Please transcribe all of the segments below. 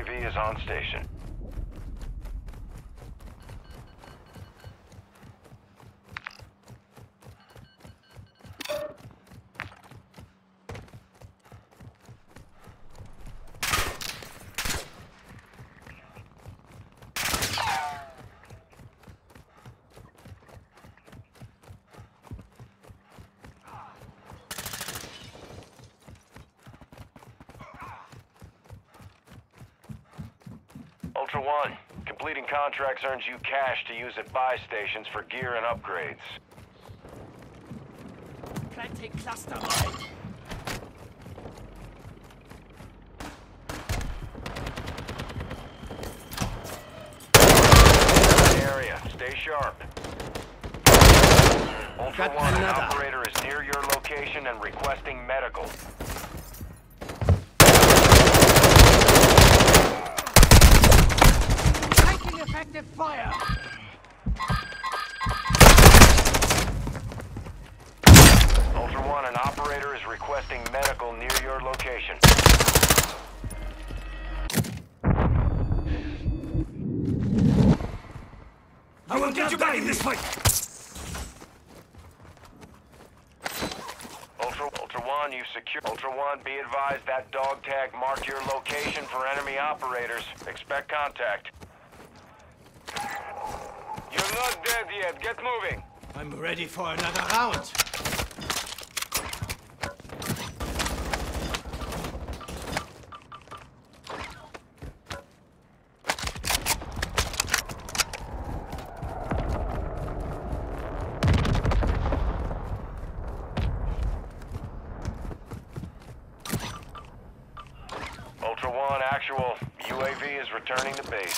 UAV is on station. Ultra One, completing contracts earns you cash to use at buy stations for gear and upgrades. Planting cluster mine. Area, stay sharp. Ultra One, an operator is near your location and requesting medical. Effective fire! Ultra One, an operator is requesting medical near your location. I will get you back in this fight! Ultra One, you secure. Ultra One, be advised that dog tag marked your location for enemy operators. Expect contact. You're not dead yet. Get moving. I'm ready for another round. Ultra One, actual. UAV is returning to base.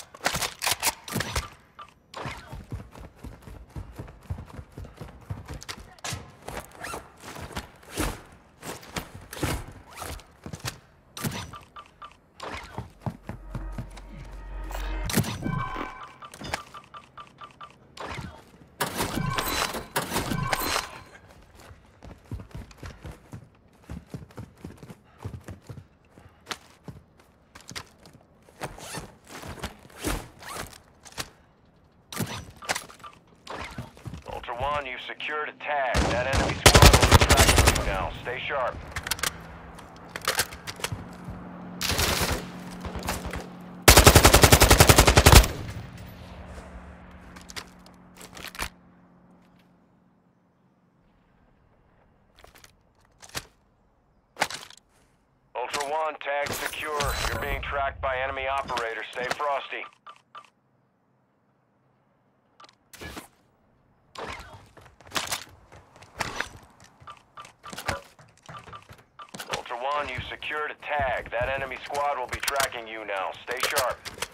Ultra One, you've secured a tag. That enemy squad will be tracking you now. Stay sharp. Ultra One, tag secure. You're being tracked by enemy operators. Stay frosty. Ultra One, you've secured a tag. That enemy squad will be tracking you now. Stay sharp.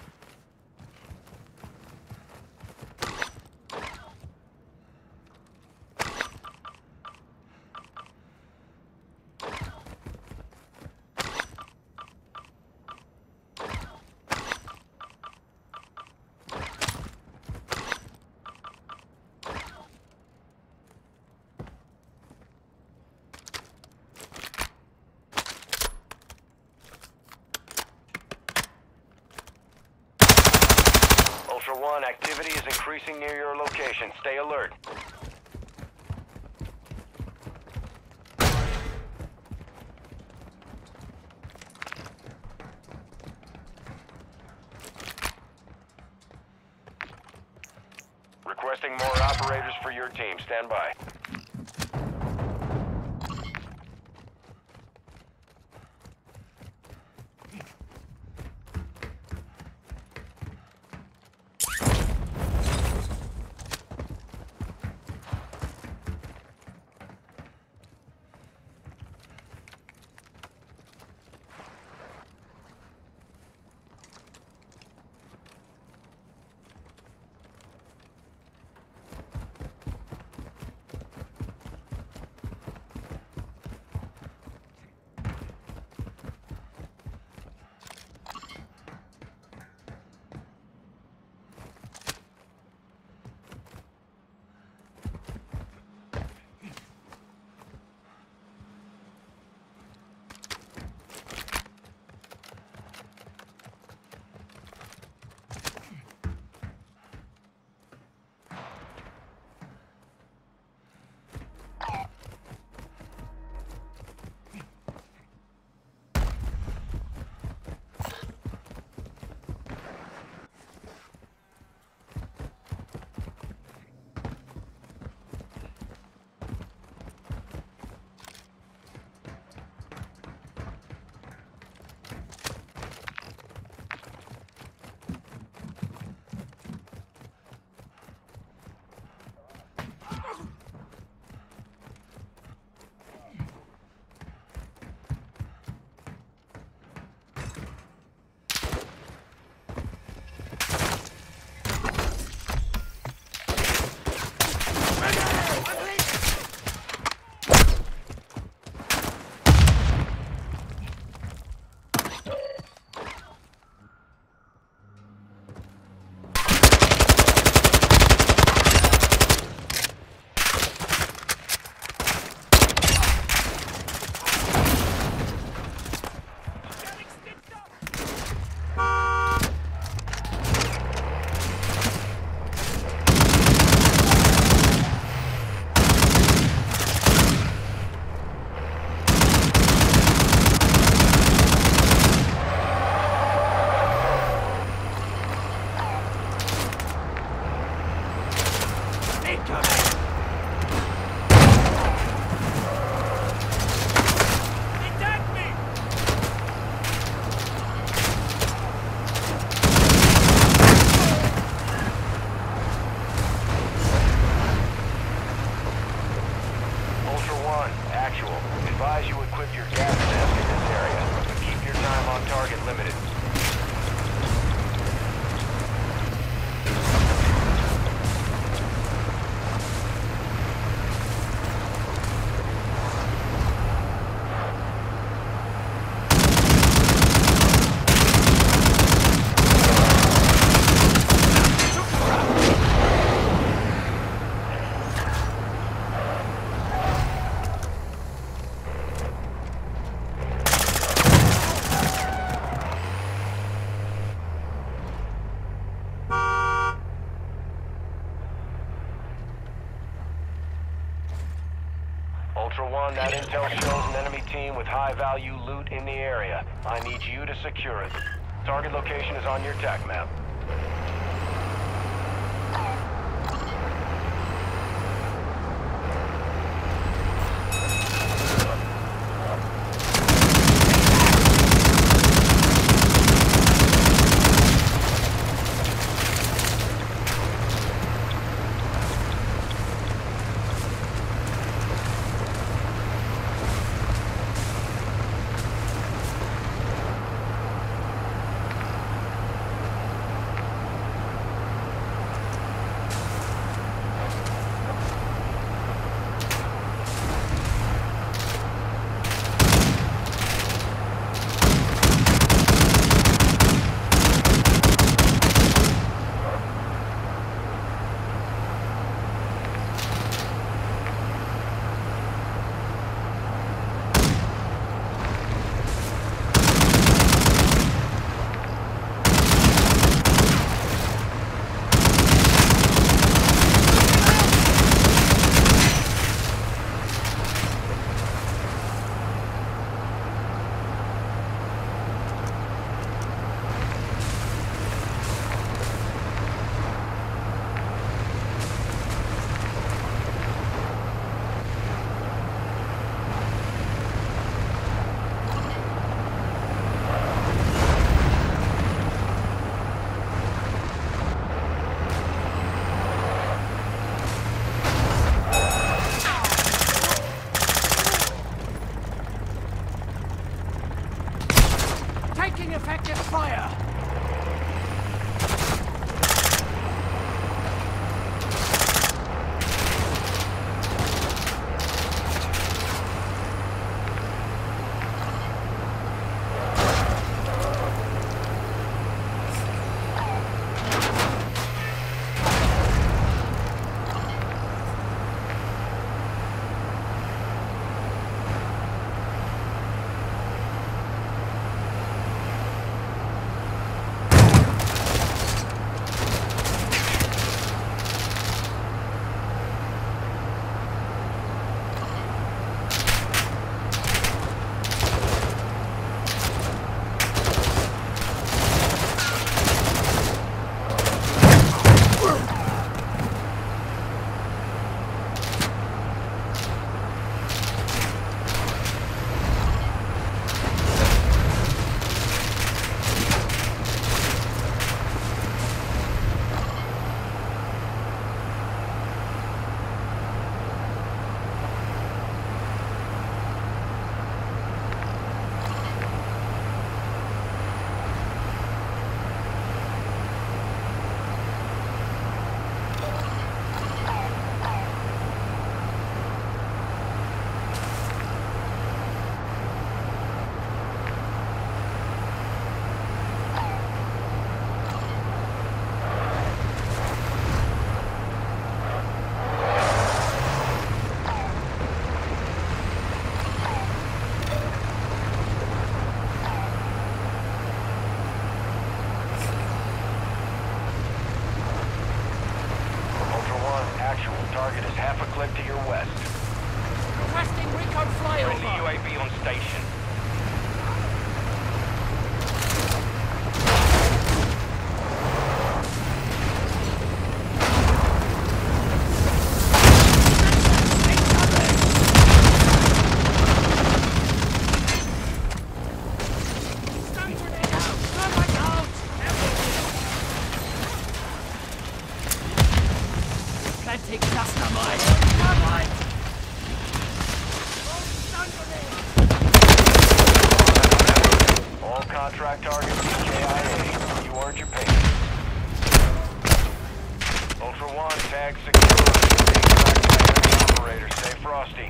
Ultra One, activity is increasing near your location. Stay alert. Requesting more operators for your team. Stand by. visual. Advise you equip your gas mask in this area, but keep your time on target limited. Ultra One, that intel shows an enemy team with high-value loot in the area. I need you to secure it. Target location is on your TAC map. Taking effective fire! contract target KIA. You earned your payment. Ultra One, tag secure. Being tracked by enemy operator. Stay frosty.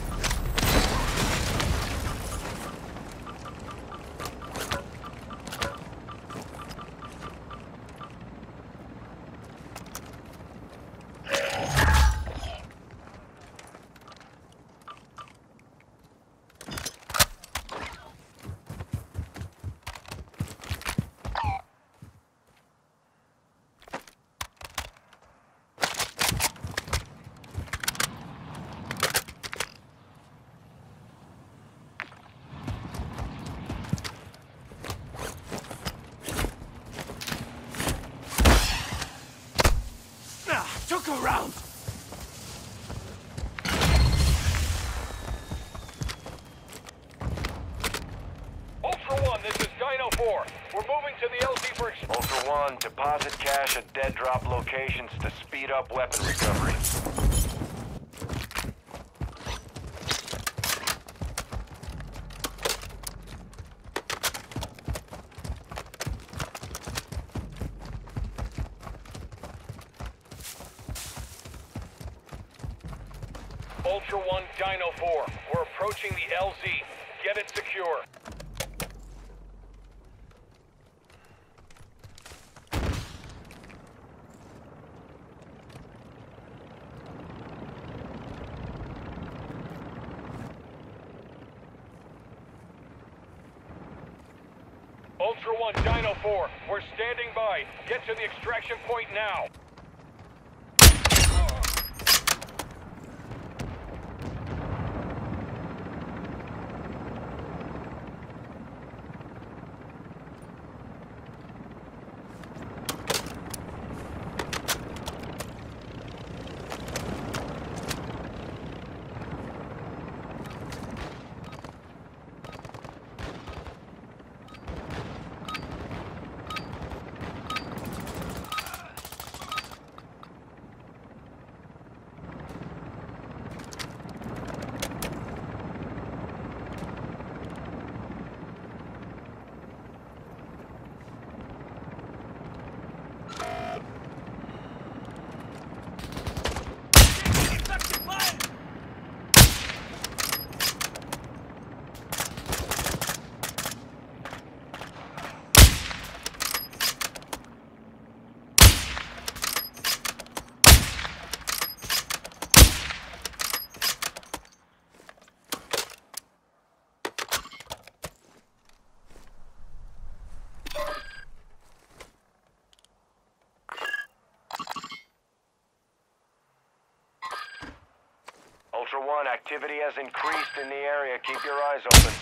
Took a round. Ultra One, this is Dino 4. We're moving to the LZ for Ultra One, deposit cash at dead drop locations to speed up weapon recovery. Ultra One, Dino 4. We're approaching the LZ. Get it secure. Ultra One, Dino 4. We're standing by. Get to the extraction point now. Ultra One, activity has increased in the area. Keep your eyes open.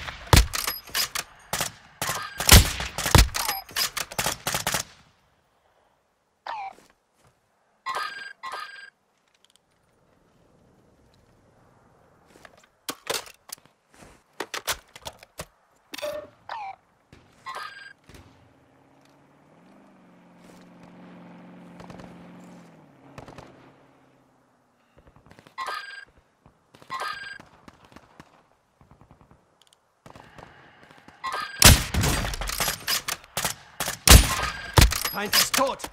Feind ist tot.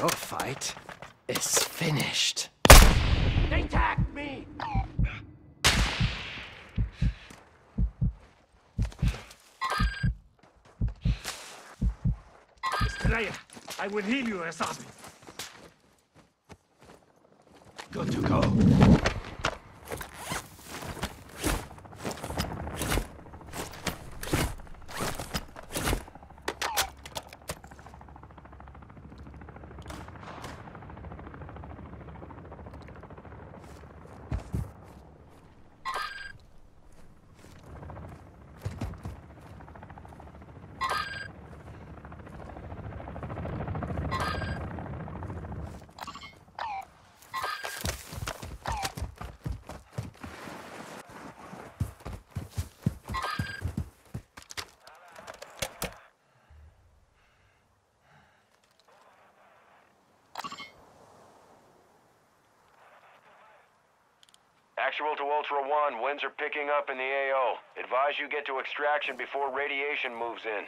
Your fight is finished. They tagged me! Estrella, I will heal you, Asabi. Good to go. Actual to Ultra One, winds are picking up in the AO. Advise you get to extraction before radiation moves in.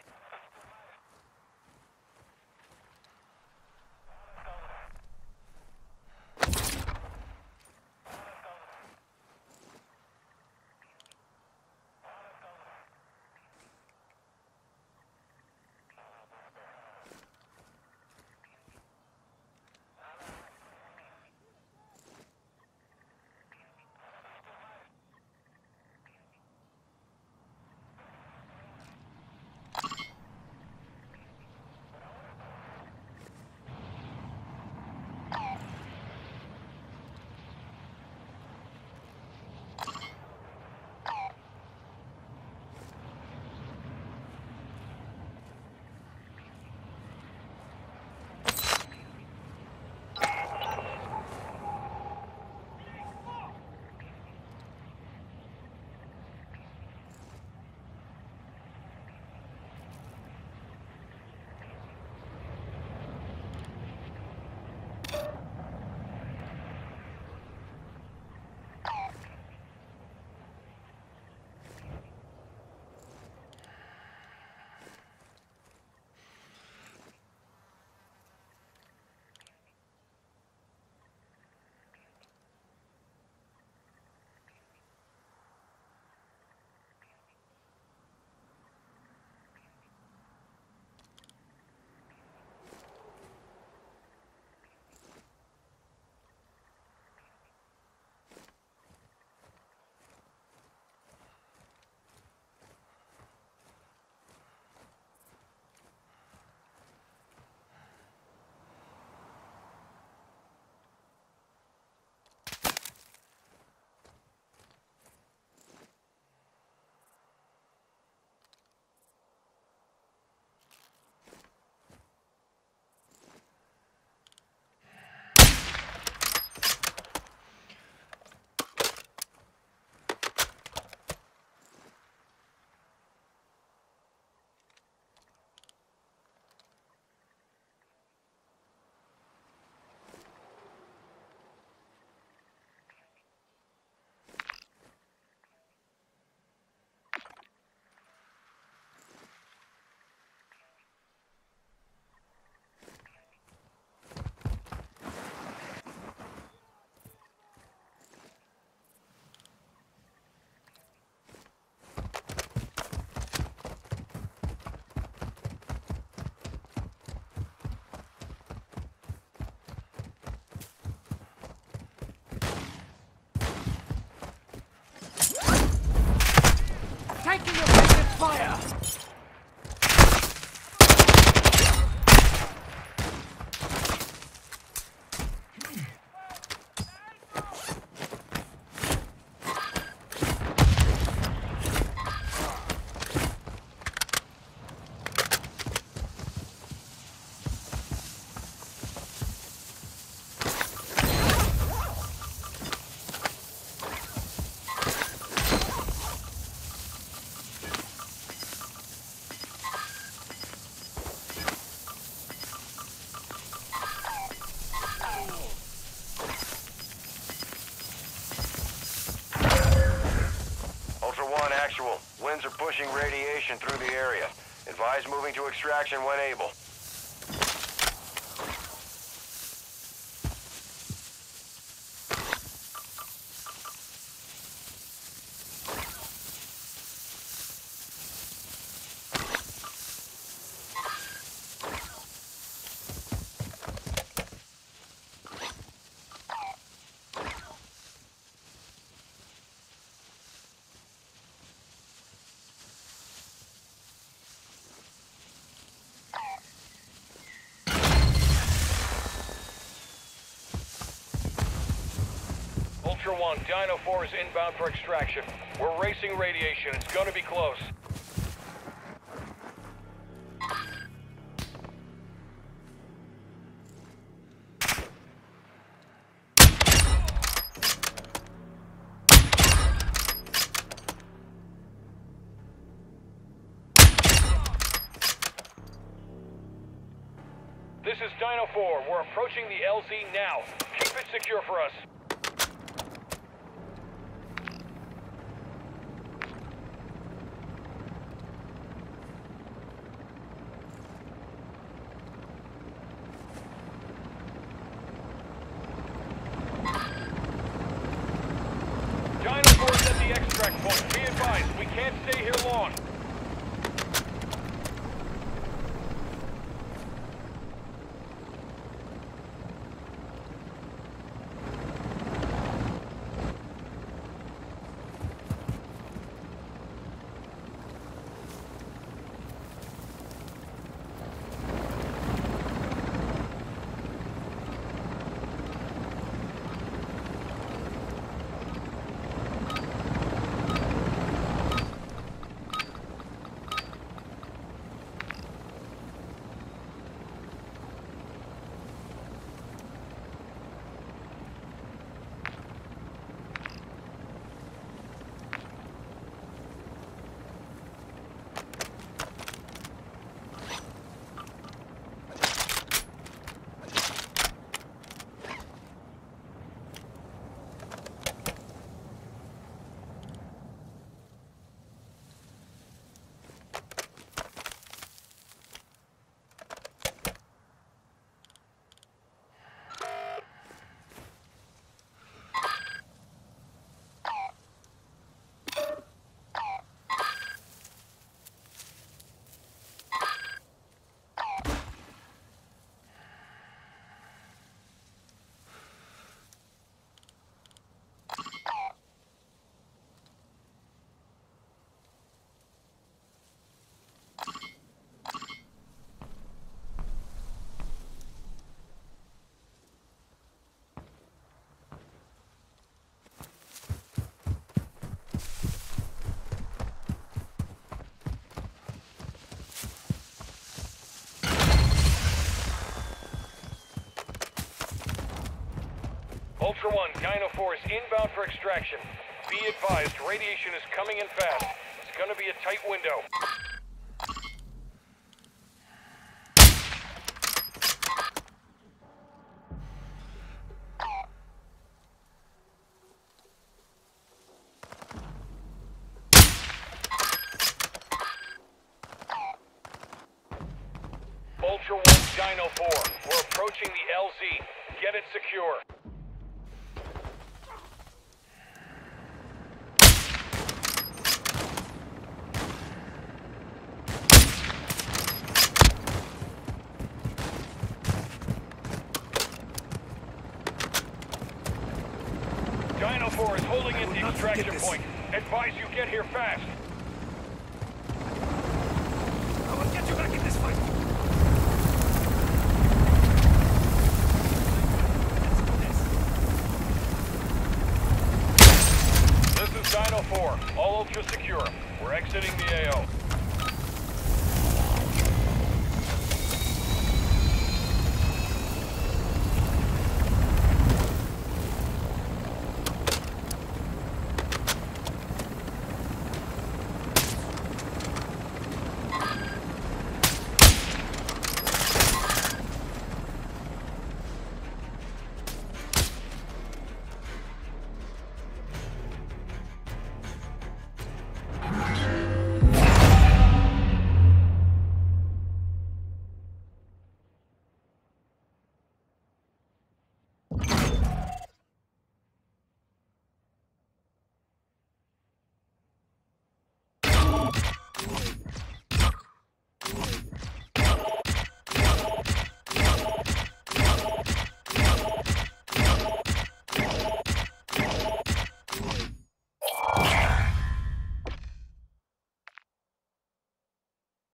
Taking effective fire! Actual. Winds are pushing radiation through the area. Advise moving to extraction when able. Ultra One, Dino 4 is inbound for extraction. We're racing radiation. It's gonna be close. This is Dino 4. We're approaching the LZ now. Keep it secure for us. Dino 4 is at the extract point. Be advised, we can't stay here long. Ultra One, Dino 4 is inbound for extraction. Be advised, radiation is coming in fast. It's gonna be a tight window. Ultra One, Dino 4. We're approaching the LZ. Get it secure. Dino 4 is holding at the extraction point. Advise you get here fast. I will get you back in this fight. This is Dino 4. All ultra secure. We're exiting the AO.